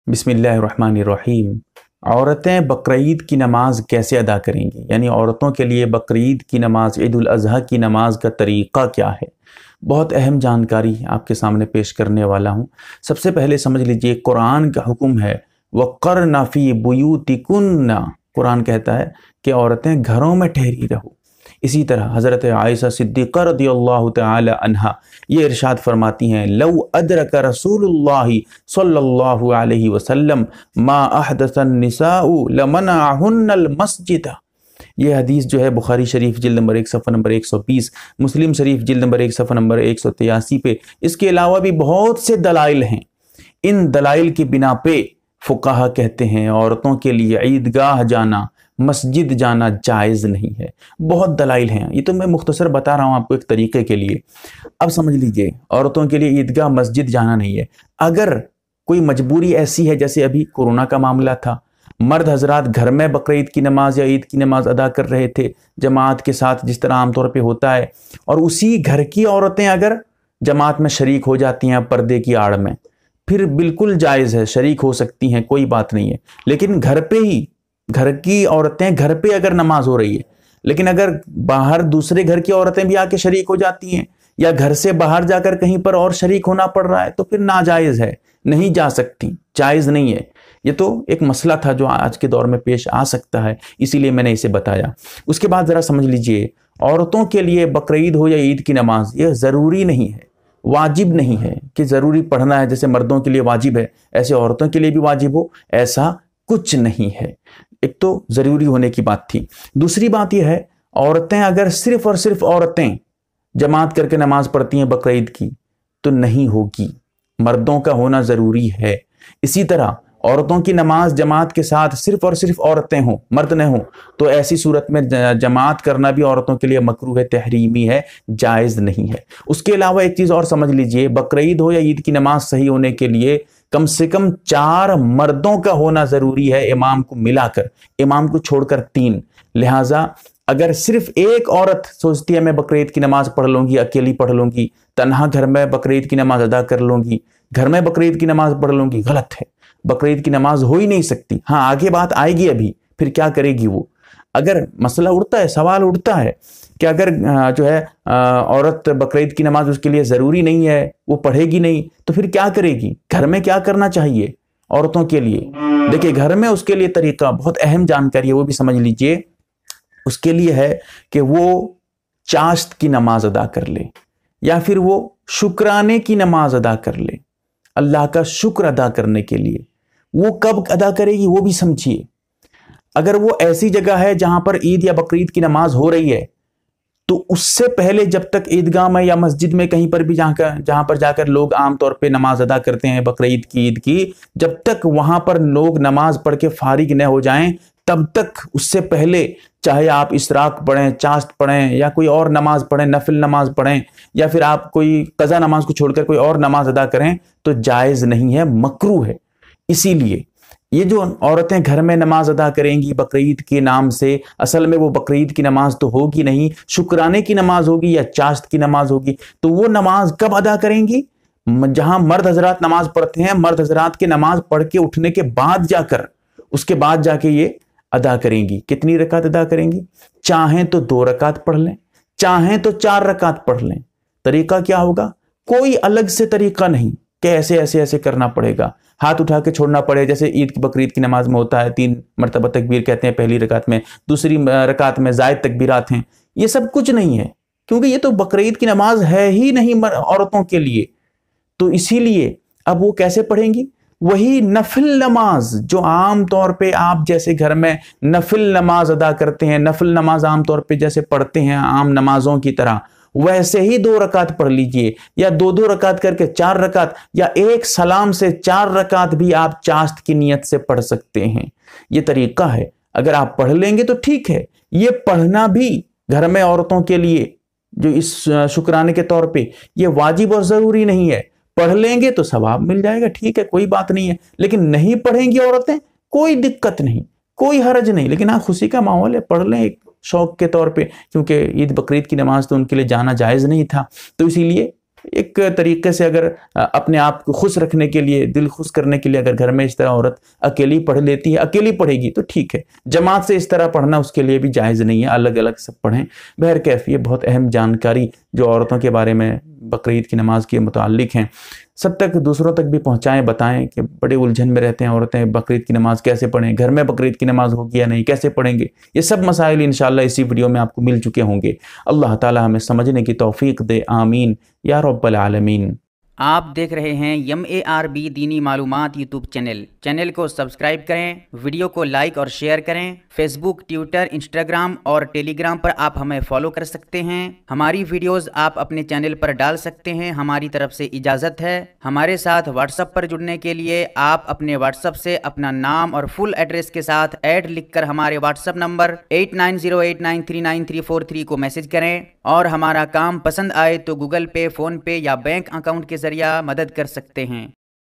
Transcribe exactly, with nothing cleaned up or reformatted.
بسم اللہ الرحمن الرحیم۔ عورتیں بقرعید کی نماز کیسے ادا کریں گی؟ یعنی عورتوں کے لیے بقرعید کی نماز، عید الاضحیٰ کی نماز کا طریقہ کیا ہے؟ بہت اہم جانکاری آپ کے سامنے پیش کرنے والا ہوں۔ سب سے پہلے سمجھ لیجئے، قرآن کا حکم ہے وَقَرْنَ فِي بُيُوتِكُنَّ، قرآن کہتا ہے کہ عورتیں گھروں میں ٹھہری رہو۔ اسی طرح حضرت عائشہ صدیقہ رضی اللہ تعالی عنہا یہ ارشاد فرماتی ہیں، لو ادرک رسول اللہ صلی اللہ علیہ وسلم ما احدث النساء لمنعہن المسجد۔ یہ حدیث جو ہے بخاری شریف جلد نمبر ایک صفحہ نمبر ایک سو بیس، مسلم شریف جلد نمبر ایک صفحہ نمبر ایک سو تیاسی پہ، اس کے علاوہ بھی بہت سے دلائل ہیں۔ ان دلائل کی بنا پہ فقہا کہتے ہیں عورتوں کے لیے عیدگاہ جانا، مسجد جانا جائز نہیں ہے۔ بہت دلائل ہیں، یہ تو میں مختصر بتا رہا ہوں آپ کو ایک طریقے کے لیے۔ اب سمجھ لیجئے، عورتوں کے لیے عیدگاہ مسجد جانا نہیں ہے۔ اگر کوئی مجبوری ایسی ہے جیسے ابھی کورونا کا معاملہ تھا، مرد حضرات گھر میں بقرعید کی نماز یا عید کی نماز ادا کر رہے تھے جماعت کے ساتھ، جس طرح عام طور پہ ہوتا ہے، اور اسی گھر کی عورتیں اگر جماعت میں شریک ہو جاتی ہیں پردے کی آڑ میں، پھر بالکل جائز ہے، شریک ہو سکتی ہیں، کوئی بات نہیں ہے۔ لیکن گھر پہ ہی، گھر کی عورتیں گھر پہ اگر نماز ہو رہی ہے، لیکن اگر باہر دوسرے گھر کی عورتیں بھی آ کے شریک ہو جاتی ہیں، یا گھر سے باہر جا کر کہیں پر اور شریک ہونا پڑ رہا ہے، تو پھر ناجائز ہے، نہیں جا سکتی، جائز نہیں ہے۔ یہ تو ایک مسئلہ تھا جو آج کے دور میں پیش آ سکتا ہے، اسی لیے میں نے اسے بتایا۔ اس کے بعد ذرا سمجھ لیجئے، عورتوں کے لیے بقرعید ہو یا عید کی نماز، یہ ضروری نہیں ہے، واجب نہیں ہے کہ ضروری پڑھنا ہے۔ جیسے مردوں کے لیے واجب ہے، ایسے عورتوں کے لیے بھی واجب ہو، ایسا کچھ نہیں ہے۔ ایک تو ضروری ہونے کی بات تھی۔ دوسری بات یہ ہے، عورتیں اگر صرف اور صرف عورتیں جماعت کر کے نماز پڑھتی ہیں بقرعید کی تو نہیں ہوگی، مردوں کا ہونا ضروری ہے۔ اسی طرح عورتوں کی نماز جماعت کے ساتھ صرف اور صرف عورتیں ہوں، مرد نہ ہوں، تو ایسی صورت میں جماعت کرنا بھی عورتوں کے لیے مکروہ ہے، تحریمی ہے، جائز نہیں ہے۔ اس کے علاوہ ایک چیز اور سمجھ لیجئے، بقرعید ہو یا عید کی نماز صحیح ہونے کے لیے کم سے کم چار مردوں کا ہونا ضروری ہے، امام کو ملا کر، امام کو چھوڑ کر تین۔ لہٰذا اگر صرف ایک عورت سوچتی ہے میں بقرعید کی نماز پڑھ لوں گی، اکیلی پڑھ لوں گی، تنہا گھر میں بقرعید کی نماز ادا کر لوں گی، گھر میں بقرعید کی نماز پڑھ لوں گی، غلط ہے۔ بقرعید کی نماز ہو ہی نہیں سکتی۔ ہاں آگے بات آئے گی ابھی، پھر کیا کرے گی وہ۔ اگر مسئلہ اٹھتا ہے، سوال اٹھتا ہے کہ اگر جو ہے عورت بقرعید کی نماز اس کے لیے ضروری نہیں ہے، وہ پڑھے گی نہیں، تو پھر کیا کرے گی؟ گھر میں کیا کرنا چاہیے عورتوں کے لیے؟ دیکھیں، گھر میں اس کے لیے طریقہ بہت اہم جانکاری ہے، وہ بھی سمجھ لیجئے۔ اس کے لیے ہے کہ وہ چاشت کی نماز ادا کر لے، یا پھر وہ شکرانے کی نماز ادا کر لے، اللہ کا شکر ادا کرنے کے لیے۔ وہ کب ادا کرے گی وہ بھی سمجھیے۔ اگر وہ ایسی جگہ ہے جہاں پر عید یا بقرعید کی نماز ہو رہی ہے، تو اس سے پہلے جب تک عیدگاہ میں یا مسجد میں کہیں پر بھی جہاں کا جہاں پر جا کر لوگ عام طور پہ نماز ادا کرتے ہیں بقرعید کی، عید کی، جب تک وہاں پر لوگ نماز پڑھ کے فارغ نہ ہو جائیں، تب تک اس سے پہلے چاہے آپ اشراق پڑھیں، چاشت پڑھیں، یا کوئی اور نماز پڑھیں، نفل نماز پڑھیں، یا پھر آپ کوئی قضا نماز کو چھوڑ کر کوئی اور نماز ادا کریں، تو جائز نہیں ہے، مکروہ ہے۔ اسی لیے یہ جو عورتیں گھر میں نماز ادا کریں گی بقرعید کے نام سے، اصل میں وہ بقرعید کی نماز تو ہوگی نہیں، شکرانے کی نماز ہوگی یا چاشت کی نماز ہوگی۔ تو وہ نماز کب ادا کریں گی؟ جہاں مرد حضرات نماز پڑھتے ہیں، مرد حضرات کے نماز پڑھ کے اٹھنے کے بعد جا کر، اس کے بعد جا کے یہ ادا کریں گی۔ کتنی رکعت ادا کریں گی؟ چاہیں تو دو رکعت پڑھ لیں، چاہیں تو چار رکعت پڑھ لیں۔ طریقہ کیا ہوگا؟ کوئی الگ سے طریقہ نہیں کہ ایسے ایسے ایسے کرنا پڑے گا، ہاتھ اٹھا کے چھوڑنا پڑے، جیسے عید کی بقرعید کی نماز میں ہوتا ہے، تین مرتبہ تکبیر کہتے ہیں پہلی رکعت میں، دوسری رکعت میں زائد تکبیرات ہیں۔ یہ سب کچھ نہیں ہے، کیونکہ یہ تو بقرعید کی نماز ہے ہی نہیں عورتوں کے لیے۔ تو اسی لیے اب وہ کیسے پڑھیں گی؟ وہی نفل نماز جو عام طور پہ آپ جیسے گھر میں نفل نماز ادا کرتے ہیں، نفل نماز عام طور پہ جیسے پڑھتے ہیں عام نمازوں کی طرح، ویسے ہی دو رکعت پڑھ لیجئے، یا دو دو رکعت کر کے چار رکعت، یا ایک سلام سے چار رکعت بھی آپ چاشت کی نیت سے پڑھ سکتے ہیں۔ یہ طریقہ ہے، اگر آپ پڑھ لیں گے تو ٹھیک ہے۔ یہ پڑھنا بھی گھر میں عورتوں کے لیے جو اس شکرانے کے طور پہ یہ واجب اور ضروری نہیں ہے۔ پڑھ لیں گے تو ثواب مل جائے گا، ٹھیک ہے، کوئی بات نہیں ہے۔ لیکن نہیں پڑھیں گی عورتیں، کوئی دقت نہیں، کوئی حرج نہیں، لیکن ہاں خوشی کا ماحول ہے، پڑھ لیں ایک شوق کے طور پہ، کیونکہ عید بقرعید کی نماز تو ان کے لیے جانا جائز نہیں تھا، تو اسی لیے ایک طریقے سے اگر اپنے آپ کو خوش رکھنے کے لیے، دل خوش کرنے کے لیے اگر گھر میں اس طرح عورت اکیلی پڑھ لیتی ہے، اکیلی پڑھے گی تو ٹھیک ہے، جماعت سے اس طرح پڑھنا اس کے لیے بھی جائز نہیں ہے، الگ الگ سب پڑھیں۔ بہرکیف یہ بہت اہم جانکاری جو عورتوں کے بارے میں بقرعید کی نماز کے متعلق ہیں، سب تک دوسروں تک بھی پہنچائیں، بتائیں کہ بڑے الجھن میں رہتے ہیں عورتیں، بقرعید کی نماز کیسے پڑھیں، گھر میں بقرعید کی نماز ہوگی یا نہیں، کیسے پڑھیں گے، یہ سب مسائل انشاءاللہ اسی ویڈیو میں آپ کو مل چکے ہوں گے۔ اللہ تعالی ہمیں سمجھنے کی توفیق دے، آمین یا رب العالمین۔ آپ دیکھ رہے ہیں یم اے آر بی دینی معلومات یوٹیوب چینل چینل کو سبسکرائب کریں، ویڈیو کو لائک اور شیئر کریں۔ فیس بک، ٹویٹر، انسٹاگرام اور ٹیلی گرام پر آپ ہمیں فالو کر سکتے ہیں۔ ہماری ویڈیوز آپ اپنے چینل پر ڈال سکتے ہیں۔ ہماری طرف سے اجازت ہے۔ ہمارے ساتھ واٹس ایپ پر جڑنے کے لیے آپ اپنے واٹس ایپ سے اپنا نام اور فل ایڈریس کے ساتھ ایڈ لکھ کر ہمارے WhatsApp number eight nine zero eight nine three nine three four three کو میسج کریں، اور ہمارا کام پسند آئے تو گوگل پے، فون پے یا بینک اکاؤنٹ کے ذریعہ مدد کر سکتے ہیں۔